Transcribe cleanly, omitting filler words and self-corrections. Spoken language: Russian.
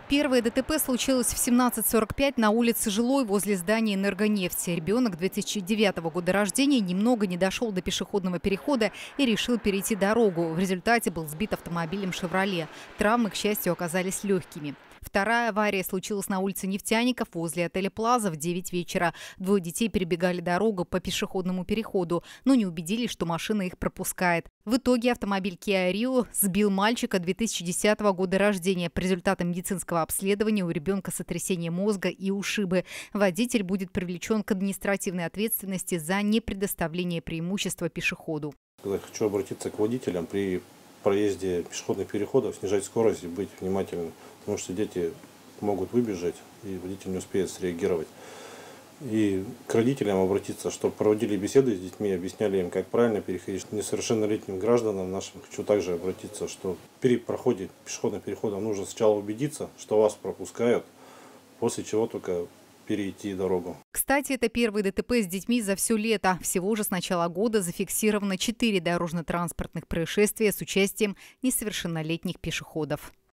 Первое ДТП случилось в 17:45 на улице Жилой возле здания «Энергонефти». Ребенок 2009 года рождения немного не дошел до пешеходного перехода и решил перейти дорогу. В результате был сбит автомобилем «Шевроле». Травмы, к счастью, оказались легкими. Вторая авария случилась на улице Нефтяников возле отеля «Плаза» в 9 вечера. Двое детей перебегали дорогу по пешеходному переходу, но не убедились, что машина их пропускает. В итоге автомобиль Kia Rio сбил мальчика 2010 года рождения. По результатам медицинского обследования у ребенка сотрясение мозга и ушибы. Водитель будет привлечен к административной ответственности за непредоставление преимущества пешеходу. Я хочу обратиться к водителям при проезде пешеходных переходов, снижать скорость и быть внимательным, потому что дети могут выбежать, и водитель не успеет среагировать. И к родителям обратиться, чтобы проводили беседы с детьми, объясняли им, как правильно переходить. Несовершеннолетним гражданам нашим хочу также обратиться, что при проходе пешеходных переходов нужно сначала убедиться, что вас пропускают, после чего только перейти дорогу. Кстати, это первый ДТП с детьми за все лето. Всего же с начала года зафиксировано 4 дорожно-транспортных происшествия с участием несовершеннолетних пешеходов.